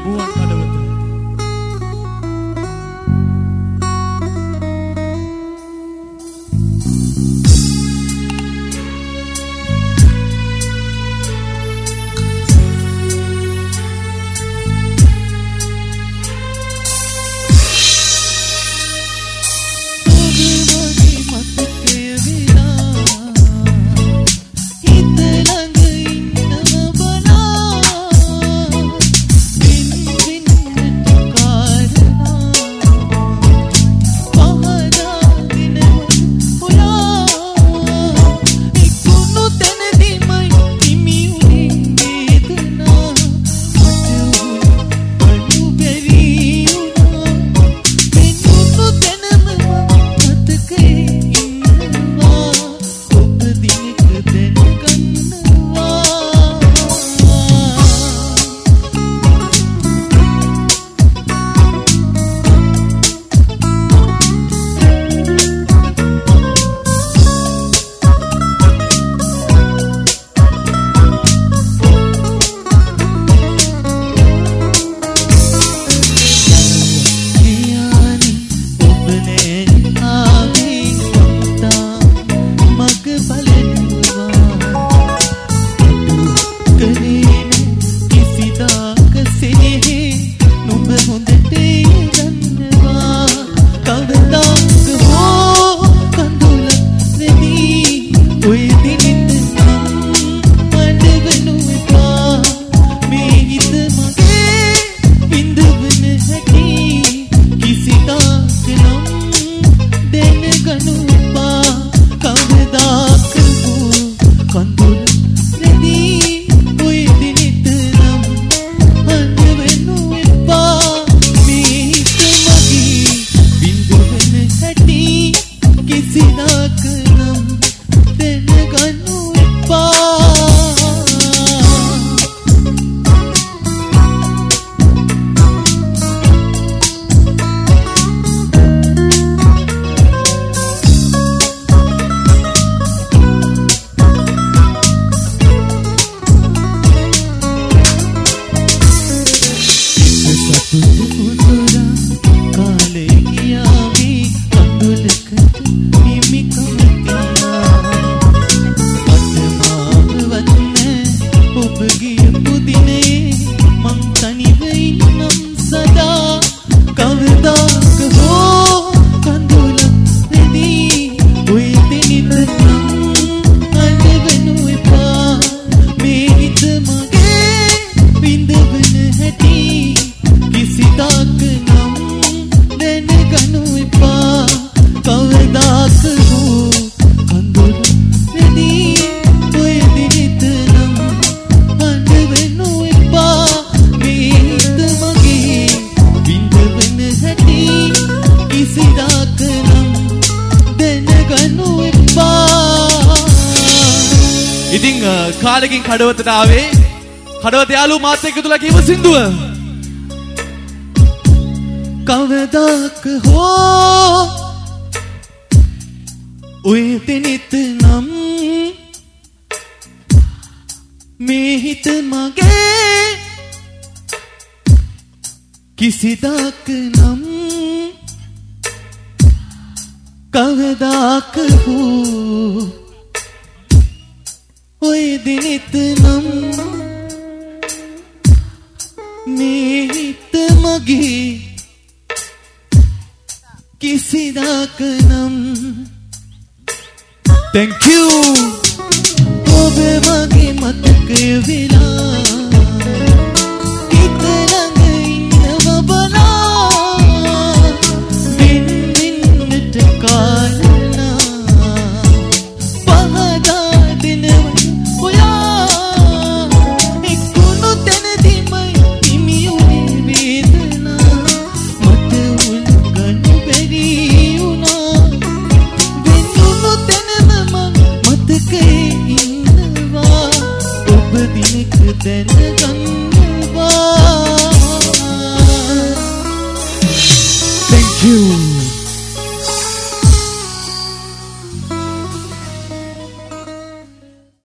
ගුවන් කඩවත. ඉතින් කාලෙකින් කඩවතට ආවේ කඩවත යාළුවෝ මාත් එක්ක තුලා කියව සින්දුව කවදාක හෝ ඔය දිනෙත් නම් මේ හිත මගේ කිසිදාක නම් කවදාක හෝ ඔය දිනෙත් නම් මේ හිත මගේ කිසිදාක නම් Thank you ඔබ මගේ මතකය වෙලා හිත ළඟ ඉන්නව බලා වෙන්නට කාලනා පහදා දෙනව ඔයා එක්කුණු තැනදීමයි හිමි උනේ වේදනා මට උල්ගන්න බැරි වුණා වෙනුණු තැනම මං මතකයේ ඉන්නවා ඔබ දිනක දැනගන්නවා Thank you